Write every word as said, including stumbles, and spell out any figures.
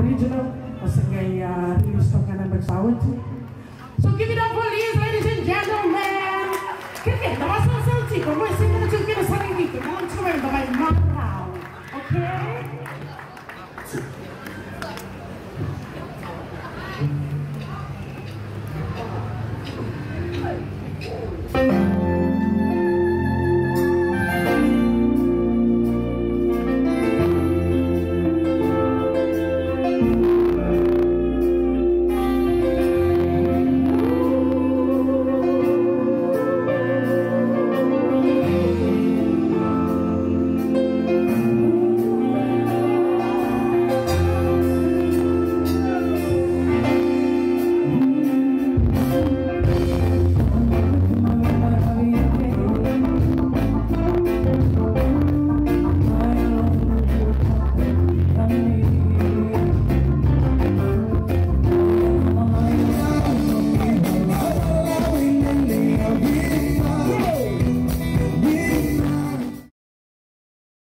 original. Kasi ngay uh, release ng kanang nagsawad. So give it up for Liz, ladies and gentlemen. Kaya naman sa salsi ko, mo isip na dyan kinasaling dito. Alam ko may bagay maraw. Okay?